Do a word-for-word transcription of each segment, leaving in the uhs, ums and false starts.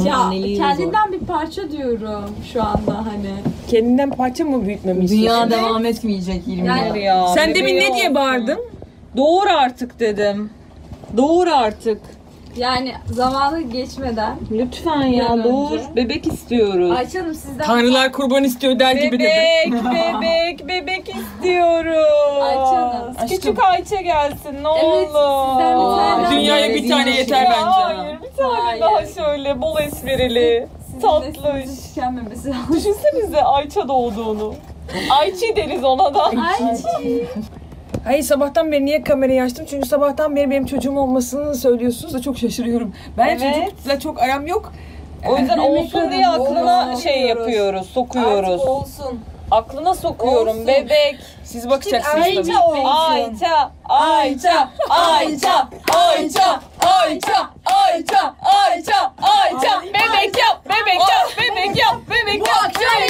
Ya kendinden bir parça diyorum şu anda hani. Kendinden parça mı büyütmemi istiyorsun? Dünya devam etmeyecek yirmi yıl. Yani, Ya. Sen demin ne diye bağırdın? Doğur artık dedim. Doğur artık. Yani zamanı geçmeden. Lütfen ya doğur. Bebek istiyoruz. Ayça Hanım sizden... Tanrılar kurban istiyor der gibi dedim. Bebek, bebek, bebek istiyoruz. Ayça Hanım. Küçük Ayça gelsin ne Evet, olur. sizden bir tane Dünyaya bir tane yeter ya, bence. Hayır, bir tane hayır. Daha şöyle bol esprili, tatlış. Tükenmemesi lazım. Düşünsenize Ayça doğduğunu. Ayçi deriz ona da. Ayçi. Hayır sabahtan beri niye kamerayı açtım? Çünkü sabahtan beri benim çocuğum olmasını söylüyorsunuz da çok şaşırıyorum. Ben evet. Çocukla çok aram yok. O yüzden Demek olsun diye aklına olsun. şey yapıyoruz, sokuyoruz. Artık olsun. Aklına sokuyorum Olsun. Bebek. Siz bakacaksınız Ayça tabii. olsun. Ayça, Ayça, Ayça, Ayça, Ayça, Ayça, Ayça, Ayça. Bebek yap, bebek yap, bebek yap, bebek yap, bebek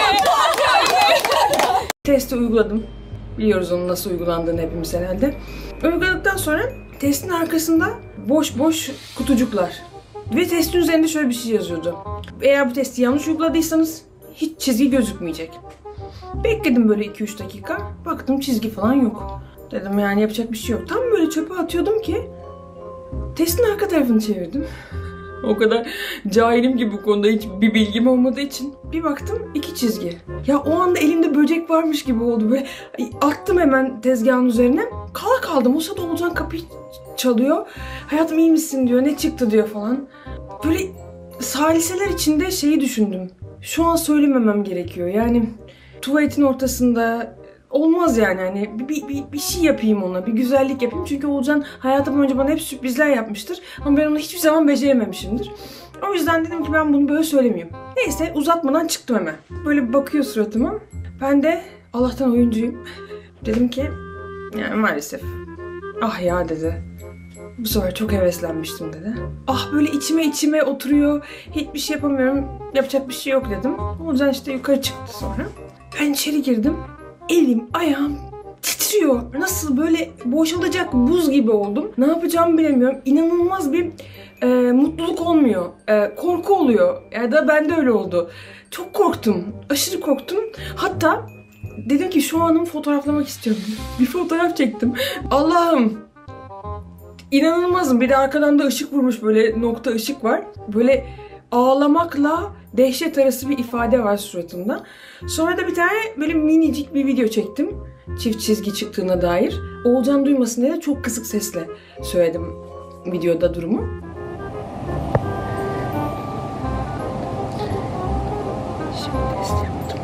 yap. Testi uyguladım. Biliyoruz onun nasıl uygulandığını hepimiz herhalde. Uyguladıktan sonra testin arkasında boş boş kutucuklar. Ve testin üzerinde şöyle bir şey yazıyordu. Eğer bu testi yanlış uyguladıysanız hiç çizgi gözükmeyecek. Bekledim böyle iki üç dakika. Baktım çizgi falan yok. Dedim yani yapacak bir şey yok. Tam böyle çöpe atıyordum ki testin arka tarafını çevirdim. O kadar cahilim ki bu konuda hiç bir bilgim olmadığı için. Bir baktım iki çizgi. Ya o anda elimde böcek varmış gibi oldu. Böyle attım hemen tezgahın üzerine. Kala kaldım. O sırada Oğuzhan kapıyı çalıyor. Hayatım iyi misin diyor. Ne çıktı diyor falan. Böyle saliseler içinde şeyi düşündüm. Şu an söylememem gerekiyor. Yani tuvaletin ortasında olmaz yani. Hani bir, bir, bir şey yapayım ona. Bir güzellik yapayım. Çünkü Oğuzhan hayatım boyunca bana hep sürprizler yapmıştır. Ama ben onu hiçbir zaman becerememişimdir. O yüzden dedim ki ben bunu böyle söylemeyeyim. Neyse uzatmadan çıktım hemen. Böyle bakıyor suratıma. Ben de Allah'tan oyuncuyum. Dedim ki yani maalesef. Ah ya dedi. Bu sefer çok heveslenmiştim dedi. Ah böyle içime içime oturuyor. Hiçbir şey yapamıyorum. Yapacak bir şey yok dedim. O yüzden işte yukarı çıktı sonra. Ben içeri girdim. Elim, ayağım titriyor. Nasıl böyle boşalacak buz gibi oldum. Ne yapacağımı bilemiyorum. İnanılmaz bir e, mutluluk olmuyor. E, korku oluyor. Ya da bende öyle oldu. Çok korktum. Aşırı korktum. Hatta dedim ki şu anımı fotoğraflamak istiyorum. Bir fotoğraf çektim. Allah'ım. İnanılmazım. Bir de arkadan da ışık vurmuş, böyle nokta ışık var. Böyle ağlamakla dehşet arası bir ifade var suratımda. Sonra da bir tane böyle minicik bir video çektim. Çift çizgi çıktığına dair. Oğulcan duymasın diye de çok kısık sesle söyledim videoda durumu. Şimdi test yaptım.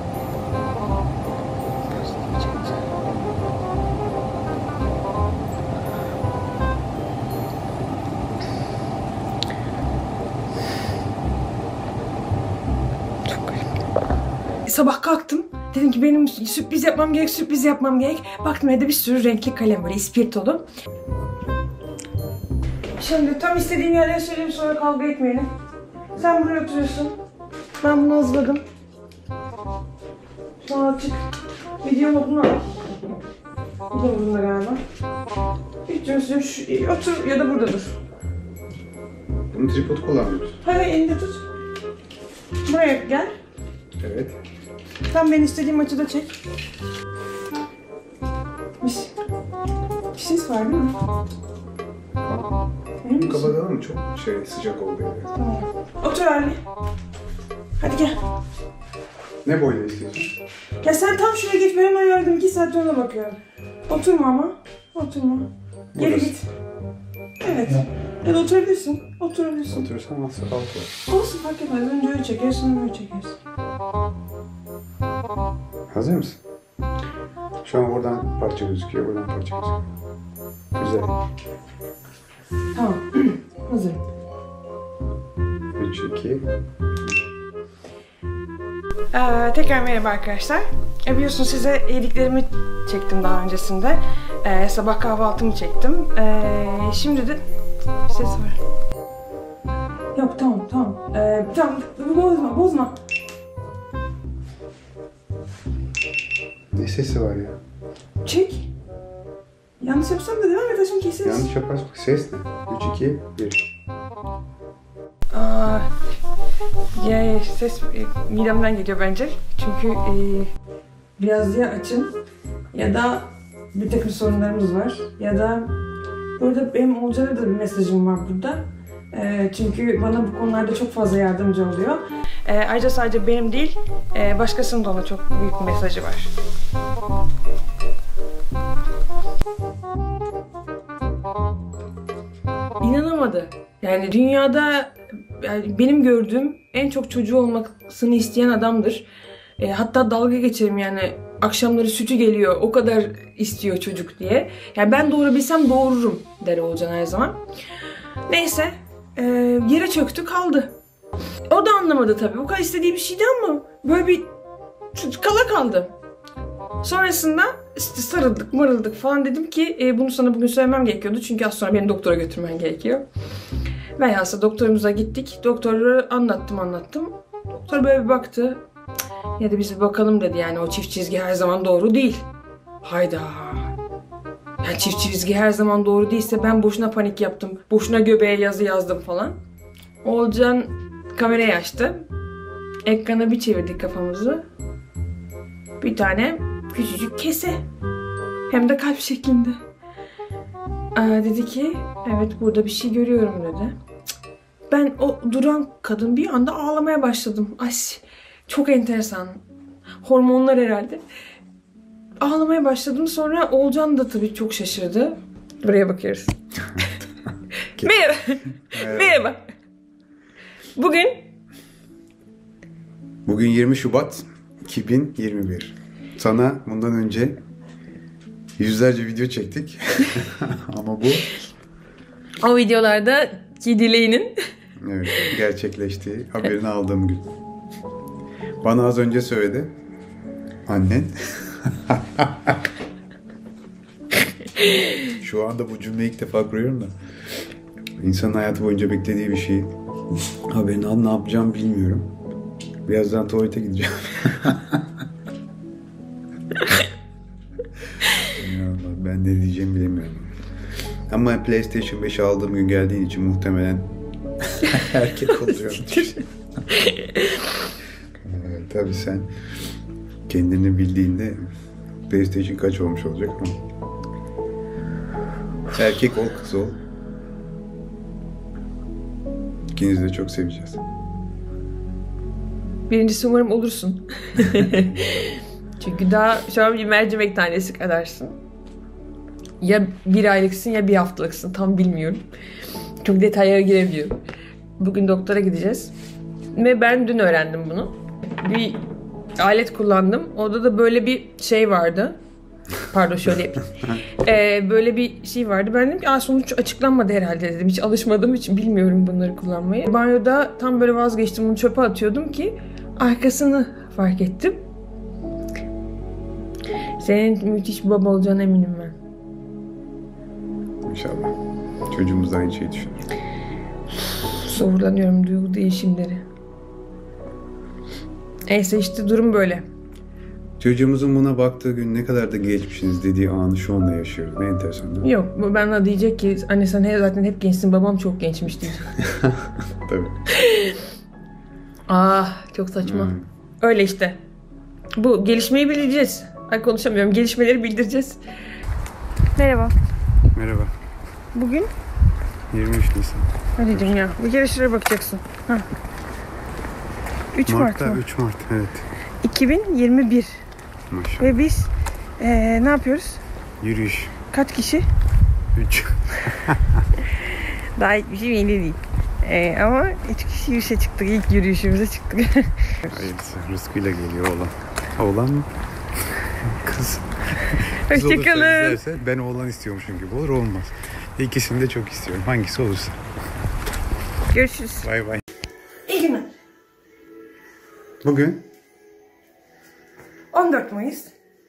Sabah kalktım. Dedim ki benim sürpriz yapmam gerek, sürpriz yapmam gerek. Baktım evde bir sürü renkli kalem var, ispirtolu. Şimdi tam istediğim yerleri söyleyeyim, sonra kavga etmeyelim. Sen buraya oturuyorsun. Ben bunu hazırladım. Şu an açık. Video modunu al. Bu da bunda galiba. Üçüncüsü şu, otur ya da burada dur. Bunu tripod kullanmıyoruz. Hadi elinde tut. Buraya gel. Evet. Tam ben istediğim açıda çek. Bir, bir ses var değil mi? Bunu kapatalım mı? Çok şey sıcak oldu yani. Tamam. Otur Ali. Hadi gel. Ne boyda istiyorsun? Ya sen tam şuraya geç, ben hemen yardım. İki saat ona bakıyorum. Oturma ama. Oturma. Geri Burası. git. Evet. Ya da oturabilirsin. Oturabilirsin. Oturursan nasıl altı var? Olsun, fark etmez. Önce öyle çekersin, öyle çekersin. Hazır mısın? Şu an oradan parça gözüküyor, oradan parça gözüküyor. Güzel. Tamam. Hazırım. üç, iki. Ee, tekrar merhaba arkadaşlar. E, biliyorsunuz size yediklerimi çektim daha öncesinde. Ee, sabah kahvaltımı çektim. Ee, şimdi de ses var. Yok tamam tamam. Ee, tamam bozma bozma. Ne sesi var ya? Çek. Yanlış yapsam da devam et, şimdi keseriz. Yanlış yaparsak ses ne? üç, iki, bir. Aa, Ya ses e, midemden geliyor bence. Çünkü e, biraz ya açım ya da bir takım sorunlarımız var. Ya da burada benim Olcan'a da bir mesajım var burada. E, çünkü bana bu konularda çok fazla yardımcı oluyor. E, ayrıca sadece benim değil, e, başkasının da ona çok büyük bir mesajı var. İnanamadı. Yani dünyada yani benim gördüğüm en çok çocuğu olmasını isteyen adamdır. E, hatta dalga geçerim yani akşamları sütü geliyor o kadar istiyor çocuk diye. Yani ben doğurabilsem doğururum der Oğulcan her zaman. Neyse e, yere çöktü kaldı. O da anlamadı tabii. Bu kadar istediği bir şeydi ama böyle bir kala kaldı. Sonrasında işte sarıldık, marıldık falan, dedim ki e, bunu sana bugün söylemem gerekiyordu çünkü az sonra beni doktora götürmen gerekiyor. Velhasıl doktorumuza gittik. Doktora anlattım anlattım. Doktor böyle bir baktı. Ya da biz bir bakalım dedi, yani o çift çizgi her zaman doğru değil. Hayda. Yani çift çizgi her zaman doğru değilse ben boşuna panik yaptım. Boşuna göbeğe yazı yazdım falan. Oğulcan kamerayı açtı. Ekrana bir çevirdik kafamızı. Bir tane küçücük kese. Hem de kalp şeklinde. Aa, dedi ki evet burada bir şey görüyorum dedi. Ben o duran kadın bir anda ağlamaya başladım. Ay çok enteresan. Hormonlar herhalde. Ağlamaya başladım. Sonra Oğulcan da tabii çok şaşırdı. Buraya bakıyoruz. Merhaba. Merhaba. Bugün Bugün yirmi Şubat iki bin yirmi bir. Sana bundan önce yüzlerce video çektik. Ama bu o videolarda ki dileğinin evet, gerçekleştiği haberini aldığım gün. Bana az önce söyledi. Annen. Şu anda bu cümleyi ilk defa kuruyorum da. İnsanın hayatı boyunca beklediği bir şey. Haberini al, ne yapacağım bilmiyorum. Birazdan tuvalete gideceğim. Allah, ben ne diyeceğimi bilemiyorum. Ama PlayStation beş aldığım gün geldiğin için muhtemelen erkek oluyor. Evet, tabii sen kendini bildiğinde PlayStation kaç olmuş olacak ama erkek ol, kız ol. İkinizi de çok seveceğiz. Birincisi umarım olursun. Çünkü daha şu an bir mercimek tanesi kadarsın. Ya bir aylıksın ya bir haftalıksın. Tam bilmiyorum. Çok detaylara giremiyorum. Bugün doktora gideceğiz. Ve ben dün öğrendim bunu. Bir alet kullandım. Orada da böyle bir şey vardı. Pardon şöyle yapayım. Ee, böyle bir şey vardı. Ben dedim ki Aa, sonuç açıklanmadı herhalde dedim. Hiç alışmadığım için bilmiyorum bunları kullanmayı. Banyoda tam böyle vazgeçtim. Bunu çöpe atıyordum ki arkasını fark ettim. Senin müthiş bir baba olacağına eminim ben. İnşallah. Çocuğumuz da aynı şeyi düşünür. Zorlanıyorum duygu değişimleri. Neyse işte durum böyle. Çocuğumuzun buna baktığı gün ne kadar da geçmişsiniz dediği anı şu anda yaşıyoruz. Ne enteresan değil mi? Yok bu bana diyecek ki anne sen he, zaten hep gençsin, babam çok gençmiş diyecek. Tabii. Ah çok saçma. Hmm. Öyle işte. Bu gelişmeyi bileceğiz. Ay konuşamıyorum. Gelişmeleri bildireceğiz. Merhaba. Merhaba. Bugün? yirmi üç Nisan. Hadi canım ya. Bir kere şuraya bakacaksın. Heh. üç Mart mı? üç Mart evet. iki bin yirmi bir. Maşallah. Ve biz ee, ne yapıyoruz? Yürüyüş. Kaç kişi? üç. Daha hiçbir şey belli değil. Ee, ama üç kişi yürüyüşe çıktık. İlk yürüyüşümüze çıktık. Hayırlısı. Rızkıyla geliyor oğlan. Oğlan mı? Kız. Kız olursa Hoşçakalın. izlerse ben oğlan istiyormuşum gibi olur, olmaz. İkisini de çok istiyorum. Hangisi olursa. Görüşürüz. Bay bay. İyi günler. Bugün? on dört Mayıs.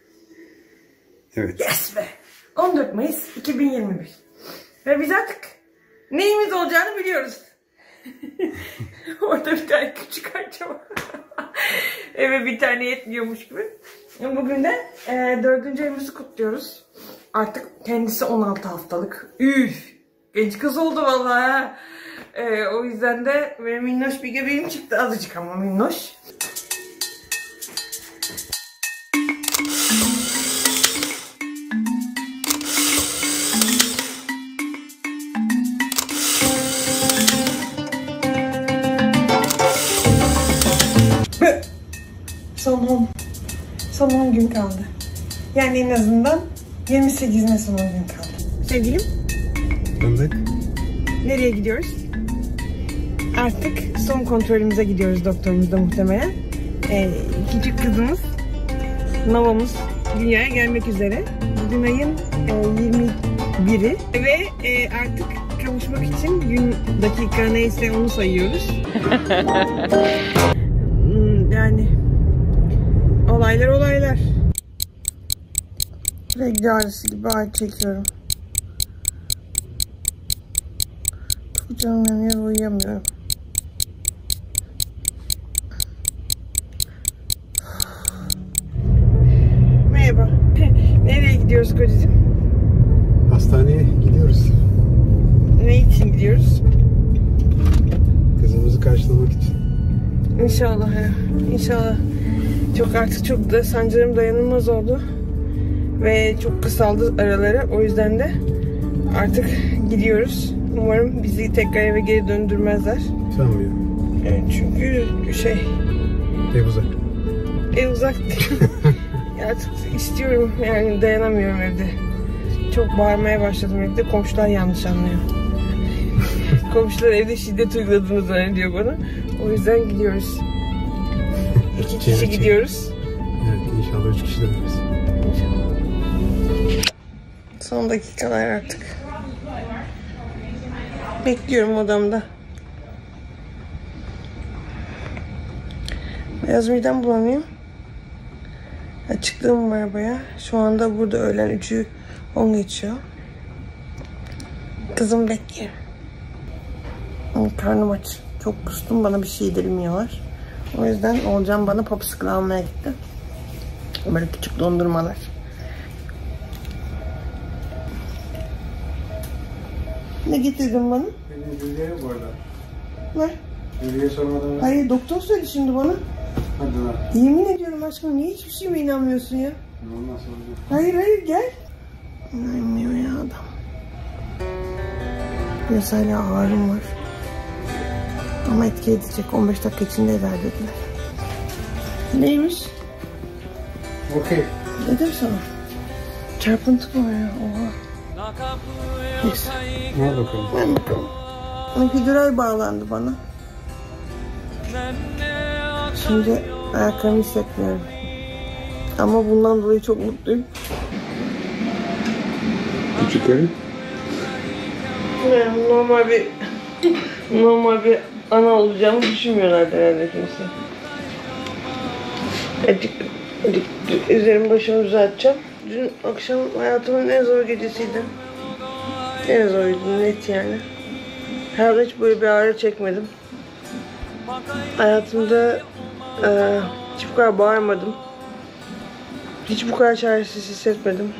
Evet. Yes be. on dört Mayıs iki bin yirmi bir. Ve biz artık neyimiz olacağını biliyoruz. Orada bir tane küçük arca var. Eve bir tane yetmiyormuş gibi. Bugün de e, dördüncü evimizi kutluyoruz. Artık kendisi on altı haftalık. Üf. Genç kız oldu vallahi. Ee, o yüzden de benim minnoş bir göbeğim çıktı. Azıcık ama minnoş. Son on. Son on gün kaldı. Yani en azından yirmi sekizine son on gün kaldı. Sevgilim. Fındık. Nereye gidiyoruz? Artık son kontrolümüze gidiyoruz doktorumuzda muhtemelen. Ee, küçük kızımız, Nova'mız dünyaya gelmek üzere. Bugün ayın e, yirmi biri ve e, artık kavuşmak için gün, dakika neyse onu sayıyoruz. Yani olaylar olaylar. Regl ağrısı gibi ağrı çekiyorum. Çok canım yanıyor, uyuyamıyorum. Merhaba. Nereye gidiyoruz kocacığım? Hastaneye gidiyoruz. Ne için gidiyoruz? Kızımızı karşılamak için. İnşallah ya. İnşallah. Çok artık çok da sancılarım dayanılmaz oldu. Ve çok kısaldı araları. O yüzden de artık gidiyoruz. Umarım bizi tekrar eve geri döndürmezler. Sanmıyorum. Evet, çünkü şey... Ev uzak. Ev uzak değil. Artık istiyorum, yani dayanamıyorum evde. Çok bağırmaya başladım evde. Komşular yanlış anlıyor. Komşular evde şiddet uyguladığını zannediyor bana. O yüzden gidiyoruz. İki kişi Evet, gidiyoruz. Evet, inşallah üç kişi döneriz. İnşallah. Son dakikalar artık. Bekliyorum odamda. Biraz midem bulanıyor. Açıklığım var baya. Şu anda burada öğlen üçü on geçiyor. Kızım bekliyor. Karnım aç. Çok kustum, bana bir şey yedirmiyorlar. O yüzden Olcan bana popsicle almaya gitti. Böyle küçük dondurmalar. Ne getirdin bana? Benim Hülya bu arada. Ne? Hülya'ya sormadan... Hayır, doktor söyledi şimdi bana. Hadi lan. Yemin ediyorum aşkım, niye hiçbir şeyime inanmıyorsun ya? Olmaz olacak. Hayır hayır, gel. İnanmıyor ya adam. Biraz hala ağrım var. Ama etki edecek. on beş dakika içinde eder dediler. Neymiş? Okey. Dedim sana. Çarpıntı var ya. Oha. Neyse. Ne bakalım. Ben bakalım. Epidural bağlandı bana. Şimdi ayaklarımı hissetmiyorum. Ama bundan dolayı çok mutluyum. Küçük karı. Yani normal bir normal bir ana olacağımı düşünmüyorlardı herhalde kimse. Azıcık, azıcık üzerimi başımı düzelteceğim. Dün akşam hayatımın en zor gecesiydi. En zoruydu, net yani. Herhalde hiç böyle bir ağrı çekmedim. Hayatımda e, hiç bu kadar bağırmadım. Hiç bu kadar çaresiz hissetmedim.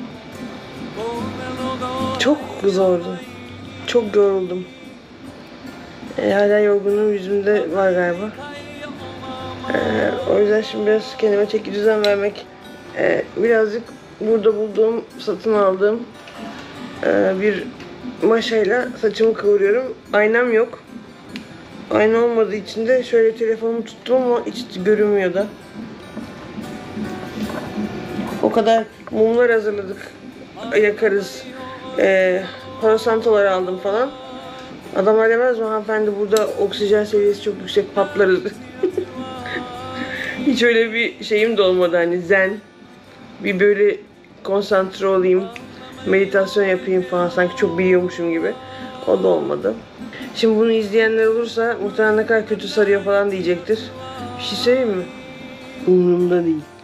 Çok zordu. Çok yoruldum. E, hala yorgunluğum yüzümde var galiba. E, o yüzden şimdi biraz kendime çeki düzen vermek, e, birazcık burada bulduğum, satın aldığım e, bir maşayla saçımı kıvırıyorum. Aynam yok. Ayna olmadığı için de şöyle telefonumu tuttum ama hiç görünmüyor da. O kadar mumlar hazırladık. Yakarız. E, Parasantolar aldım falan. Adamlar demez mi, hanımefendi burada oksijen seviyesi çok yüksek, patlarız. Hiç öyle bir şeyim de olmadı, hani zen. Bir böyle konsantre olayım, meditasyon yapayım falan, sanki çok biliyormuşum gibi. O da olmadı. Şimdi bunu izleyenler olursa muhtemelen ne kadar kötü sarıyor falan diyecektir. Bir şey söyleyeyim mi? Umurumda değil.